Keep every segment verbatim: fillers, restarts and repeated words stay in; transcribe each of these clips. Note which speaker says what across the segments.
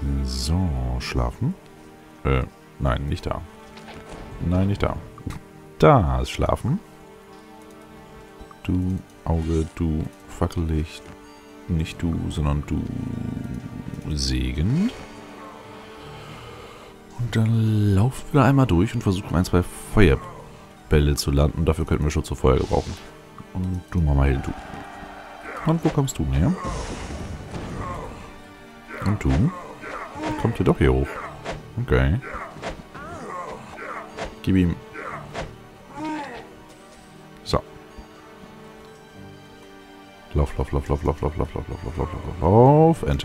Speaker 1: So, schlafen. Äh, nein, nicht da. Nein, nicht da. Da ist schlafen. Du Auge, du Fackellicht. Nicht du, sondern du Segen. Und dann laufen wir einmal durch und versuchen ein, zwei Feuerbälle zu landen. Dafür könnten wir Schutz vor Feuer gebrauchen. Und du Mama Hill, du. Und wo kommst du her? Und du? Kommt ihr doch hier hoch. Okay. Gib ihm. So. Lauf, lauf, lauf, lauf, lauf, lauf, lauf, lauf, lauf, lauf, lauf, lauf, lauf. Enter.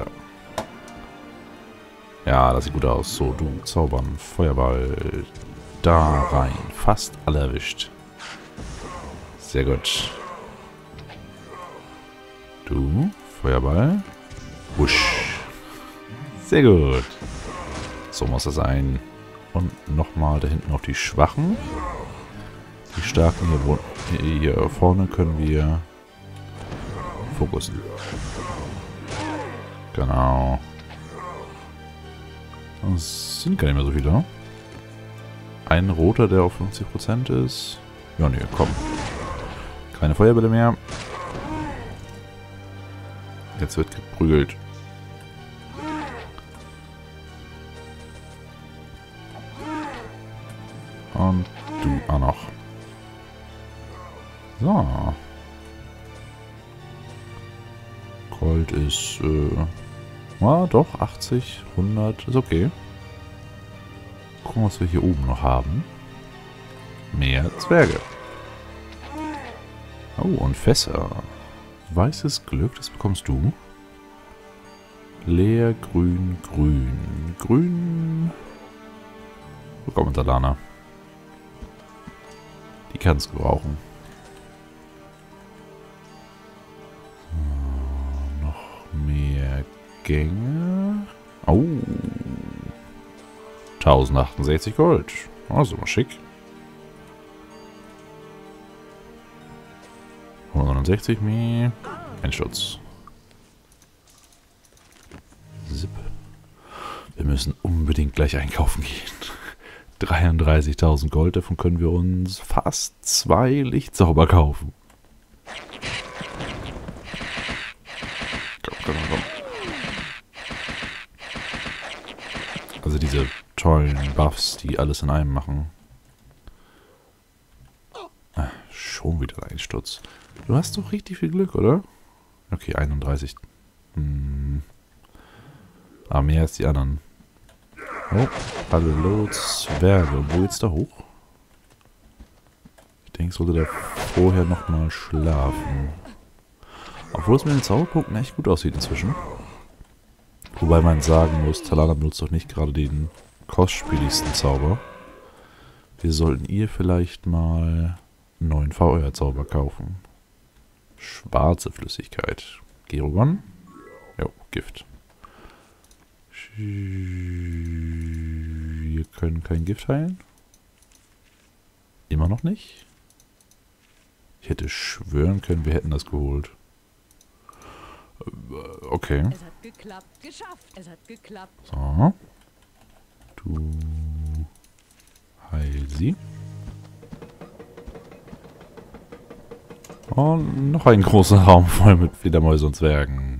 Speaker 1: Ja, das sieht gut aus. So, du zaubern. Feuerball. Da rein. Fast alle erwischt. Sehr gut. Du. Feuerball. Wusch. Sehr gut. So muss das sein. Und nochmal da hinten auf die Schwachen. Die Starken hier, hier vorne können wir fokussen. Genau. Es sind gar nicht mehr so viele. Ein roter, der auf fünfzig Prozent ist. Ja, nee, komm. Keine Feuerbälle mehr. Jetzt wird geprügelt. Und du auch noch. So. Gold ist, äh, ja, doch, achtzig, hundert, ist okay. Gucken, was wir hier oben noch haben. Mehr Zwerge. Oh, und Fässer. Weißes Glück, das bekommst du. Leer, grün, grün. Grün. Bekommen wir Lana. Die kann es gebrauchen. So, noch mehr Gänge. Oh. tausendsachtundsechzig Gold. Also mal schick. hundertneunundsechzig mehr. Ein Schutz. Zip. Wir müssen unbedingt gleich einkaufen gehen. dreiunddreißigtausend Gold, davon können wir uns fast zwei Lichtsauber kaufen. Komm, komm, komm. Also diese tollen Buffs, die alles in einem machen. Ah, schon wieder ein Sturz. Du hast doch richtig viel Glück, oder? Okay, einunddreißig. Hm. Aber mehr als die anderen. Oh, hallo Zwerge. Wo geht's da hoch? Ich denke, ich sollte da vorher nochmal schlafen. Obwohl es mit den Zauberpunkten echt gut aussieht inzwischen. Wobei man sagen muss, Talana benutzt doch nicht gerade den kostspieligsten Zauber. Wir sollten ihr vielleicht mal einen neuen V R-Zauber kaufen. Schwarze Flüssigkeit. Gerugon? Jo, Gift. Wir können kein Gift heilen. Immer noch nicht. Ich hätte schwören können, wir hätten das geholt. Okay.
Speaker 2: Es hat geklappt, geschafft. Es hat geklappt.
Speaker 1: So. Du heil sie. Und noch ein großer Raum voll mit Fledermäusen und Zwergen.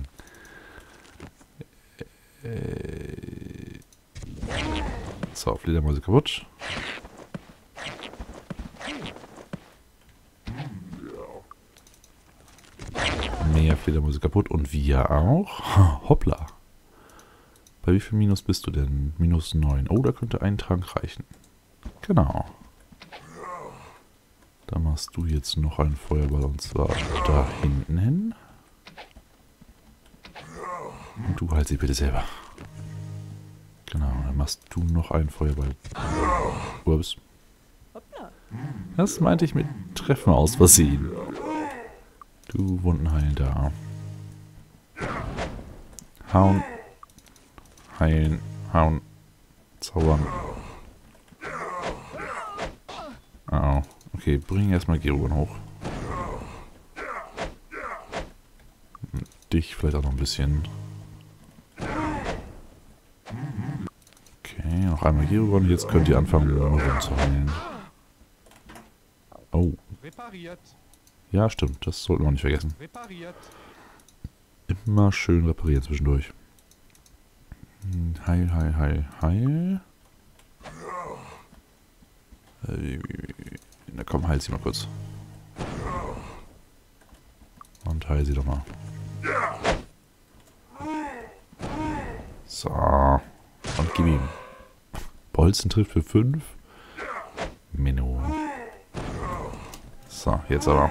Speaker 1: So, Fledermäuse kaputt. Mehr Fledermäuse kaputt und wir auch. Hoppla. Bei wie viel Minus bist du denn? Minus neun. Oh, da könnte ein Trank reichen. Genau. Da machst du jetzt noch einen Feuerball und zwar da hinten hin. Und du halt sie bitte selber. Genau, dann machst du noch einen Feuerball. Ups. Das meinte ich mit Treffen aus Versehen. Du Wundenheilen da. Hauen. Heilen. Hauen. Zaubern. Oh. Okay, bring erstmal Gerugon hoch. Und dich vielleicht auch noch ein bisschen. Okay, noch einmal hier rüber und jetzt könnt ihr anfangen, rumzuheilen. Oh.
Speaker 3: Repariert.
Speaker 1: Ja, stimmt. Das sollten wir auch nicht vergessen.
Speaker 3: Repariert.
Speaker 1: Immer schön reparieren zwischendurch. Heil, heil, heil, heil. Äh, na komm, heil sie mal kurz. Und heil sie doch mal. So. Und gib ihm. Bolzen trifft für fünf. Menno. So, jetzt aber.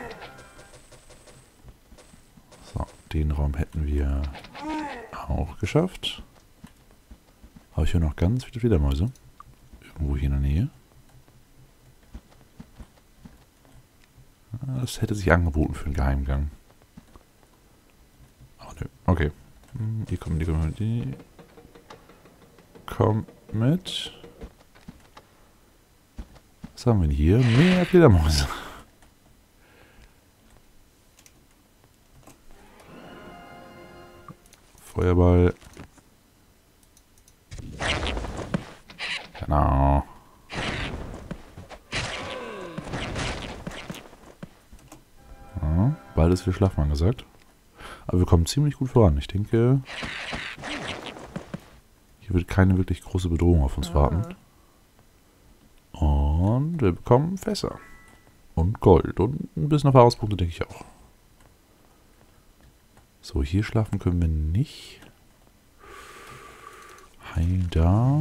Speaker 1: So, den Raum hätten wir auch geschafft. Habe ich hier noch ganz viele Fledermäuse. Irgendwo hier in der Nähe. Das hätte sich angeboten für einen Geheimgang. Aber nö. Okay. Die kommen, die kommen, die kommt mit. Was haben wir denn hier? Mehr Fledermäuse. Feuerball. Genau. Ja, bald ist wieder Schlafen angesagt. Aber wir kommen ziemlich gut voran. Ich denke, hier wird keine wirklich große Bedrohung auf uns warten. Und wir bekommen Fässer. Und Gold. Und ein bisschen Erfahrungspunkte, denke ich auch. So, hier schlafen können wir nicht. Heil da.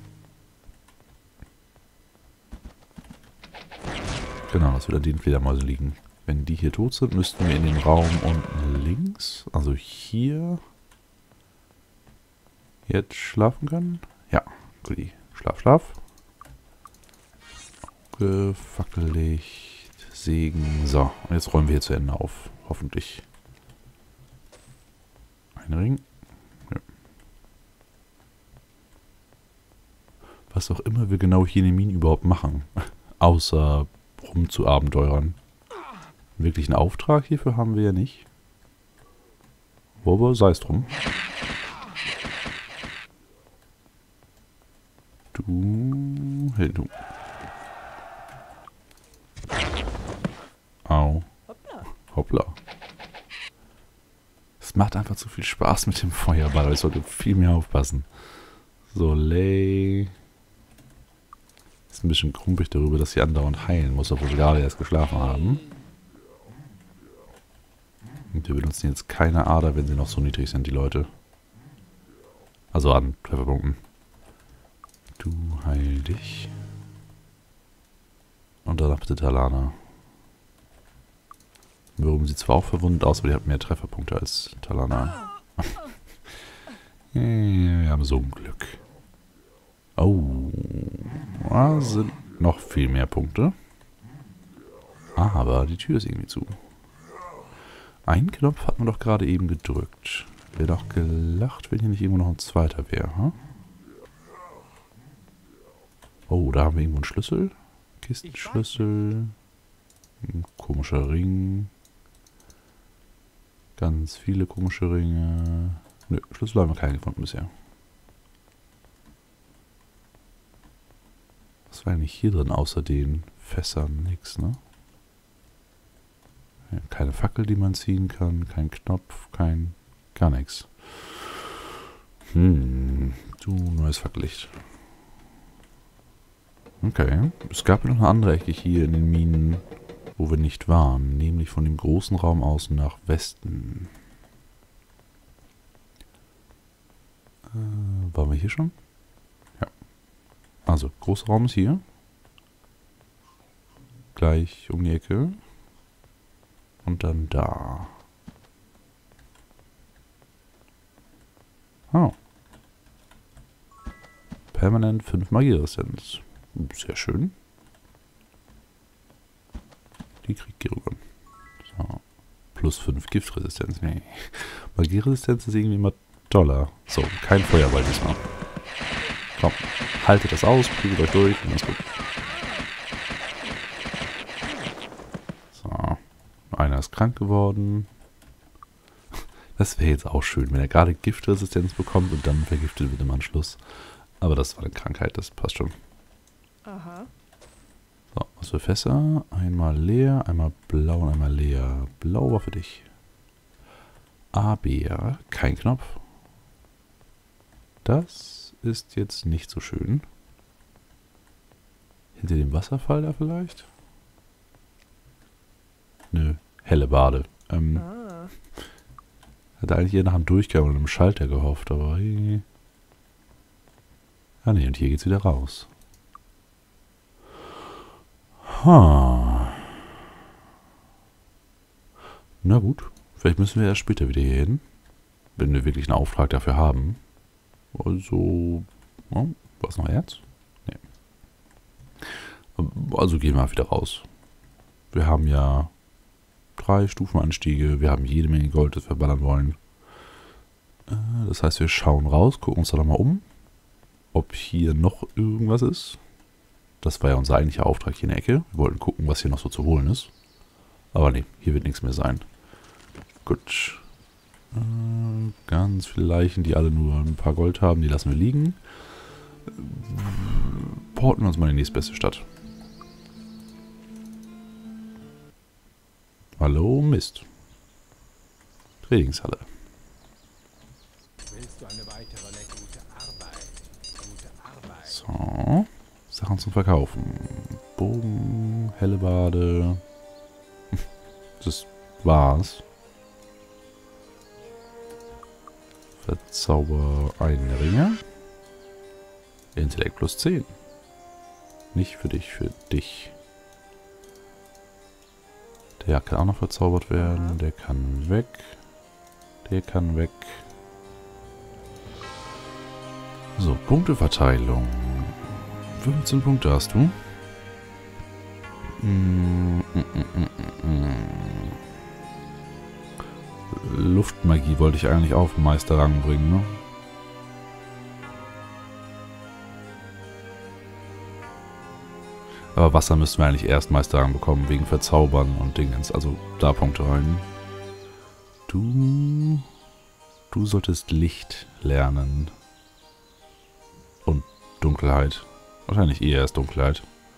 Speaker 1: Genau, das wird an den Fledermäusen liegen. Wenn die hier tot sind, müssten wir in den Raum unten links, also hier, jetzt schlafen können. Ja, gut. Schlaf, schlaf. Fackellicht, Segen. So, und jetzt räumen wir hier zu Ende auf. Hoffentlich. Ein Ring. Ja. Was auch immer wir genau hier in den Minen überhaupt machen. Außer rumzuabenteurern. Wirklich einen Auftrag hierfür haben wir ja nicht. Aber sei es drum. Du... Hey, du. Au.
Speaker 2: Hoppla.
Speaker 1: Hoppla. Es macht einfach zu viel Spaß mit dem Feuerball, aber ich sollte viel mehr aufpassen. So, Lay. Ist ein bisschen krumpig darüber, dass sie andauernd heilen muss, obwohl wir gerade erst geschlafen haben. Und wir benutzen jetzt keine Ader, wenn sie noch so niedrig sind, die Leute. Also an Trefferpunkten. Du heil dich. Und danach bitte Talana. Warum sieht zwar auch verwundet aus, aber die hat mehr Trefferpunkte als Talana. Wir haben so ein Glück. Oh. Da sind noch viel mehr Punkte. Aber die Tür ist irgendwie zu. Einen Knopf hat man doch gerade eben gedrückt. Wäre doch gelacht, wenn hier nicht irgendwo noch ein zweiter wäre. Hm? Oh, da haben wir irgendwo einen Schlüssel. Kistenschlüssel. Ein komischer Ring. Ganz viele komische Ringe. Nö, Schlüssel haben wir keinen gefunden bisher. Was war eigentlich hier drin außer den Fässern? Nix, ne? Ja, keine Fackel, die man ziehen kann. Kein Knopf, kein... gar nichts. Hm, du, neues Fackellicht. Okay. Es gab noch eine andere Ecke hier in den Minen, wo wir nicht waren. Nämlich von dem großen Raum außen nach Westen. Äh, waren wir hier schon? Ja. Also, großer Raum ist hier. Gleich um die Ecke. Und dann da. Oh. Permanent fünf Magieresistenz. Sehr schön. Die kriegt Gerugon. So. Plus fünf Giftresistenz. Nee. Magieresistenz ist irgendwie immer toller. So, kein Feuerball diesmal. Komm, haltet das aus, prügelt euch durch und ist gut. So. Einer ist krank geworden. Das wäre jetzt auch schön, wenn er gerade Giftresistenz bekommt und dann vergiftet wird im Anschluss. Aber das war eine Krankheit, das passt schon.
Speaker 2: Aha.
Speaker 1: So, was für Fässer? Einmal leer, einmal blau und einmal leer. Blau war für dich. A, B, kein Knopf. Das ist jetzt nicht so schön. Hinter dem Wasserfall da vielleicht? Nö, helle Bade. Ähm,
Speaker 2: Ah.
Speaker 1: hatte eigentlich eher nach einem Durchgang oder einem Schalter gehofft, aber... Hey. Ah ne, und hier geht's wieder raus. Ha. Na gut, vielleicht müssen wir erst später wieder hier hin. Wenn wir wirklich einen Auftrag dafür haben. Also... Oh, was noch Erz? Nee. Also gehen wir wieder raus. Wir haben ja drei Stufenanstiege. Wir haben jede Menge Gold, das wir ballern wollen. Das heißt, wir schauen raus, gucken uns da nochmal um, ob hier noch irgendwas ist. Das war ja unser eigentlicher Auftrag hier in der Ecke. Wir wollten gucken, was hier noch so zu holen ist. Aber nee, hier wird nichts mehr sein. Gut. Äh, ganz viele Leichen, die alle nur ein paar Gold haben, die lassen wir liegen. Porten wir uns mal in die nächstbeste Stadt. Hallo, Mist. Trainingshalle.
Speaker 3: Willst du eine weitere gute Arbeit? Gute Arbeit.
Speaker 1: So. Sachen zum Verkaufen. Bogen, Hellebade. Das war's. Verzauber einen Ringer. Intellekt plus zehn. Nicht für dich, für dich. Der kann auch noch verzaubert werden. Der kann weg. Der kann weg. So, Punkteverteilung. fünfzehn Punkte hast du. Mm, mm, mm, mm, mm. Luftmagie wollte ich eigentlich auf Meisterrang bringen, ne? Aber Wasser müssten wir eigentlich erst Meisterrang bekommen, wegen Verzaubern und Dingens. Also da Punkte rein. Du... Du solltest Licht lernen. Und Dunkelheit. Wahrscheinlich eher erst Dunkelheit.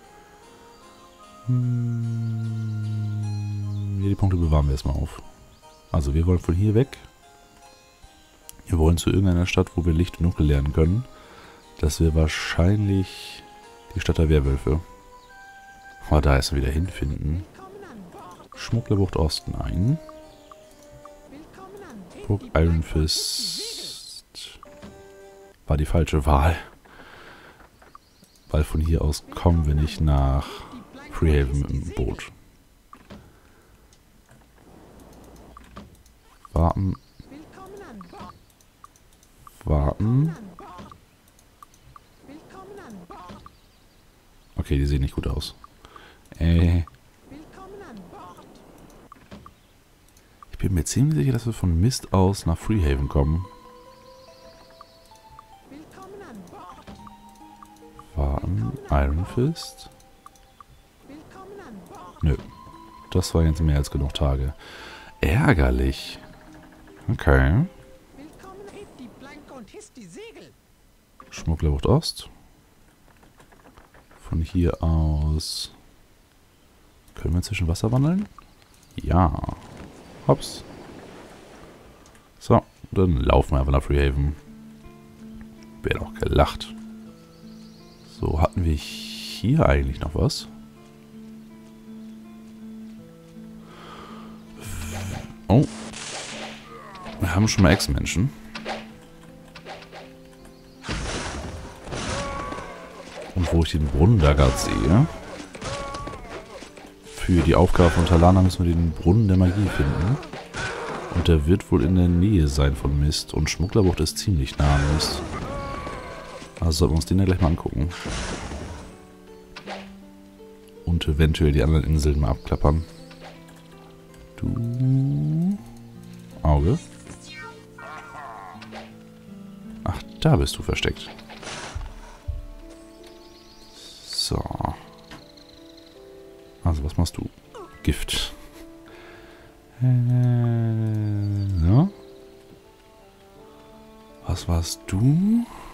Speaker 1: Hm, ja, die Punkte bewahren wir erstmal auf. Also wir wollen von hier weg. Wir wollen zu irgendeiner Stadt, wo wir Licht und Dunkel lernen können. Das wäre wahrscheinlich die Stadt der Werwölfe. Aber da erst wieder hinfinden. Schmugglerbucht Osten ein. Burg Iron Fist war die falsche Wahl. Weil von hier aus kommen wir nicht nach Freehaven mit dem Boot. Warten. Warten. Okay, die sehen nicht gut aus. Äh. Ich bin mir ziemlich sicher, dass wir von Mist aus nach Freehaven kommen. Warten. Iron Fist. Nö. Das war jetzt mehr als genug Tage. Ärgerlich. Okay. Schmugglerbucht Ost. Von hier aus... Können wir zwischen Wasser wandeln? Ja. Hops. So, dann laufen wir einfach nach Freehaven. Wäre doch gelacht. So, hatten wir hier eigentlich noch was? Oh. Wir haben schon mal Ex-Menschen. Und wo ich den Brunnen da gerade sehe... Für die Aufgabe von Talana müssen wir den Brunnen der Magie finden. Und der wird wohl in der Nähe sein von Mist. Und Schmugglerbucht ist ziemlich nah an Mist. Also sollten wir uns den ja gleich mal angucken. Und eventuell die anderen Inseln mal abklappern. Du... Auge. Ach, da bist du versteckt. So... Also, was machst du? Gift. Äh, ja. Was warst du?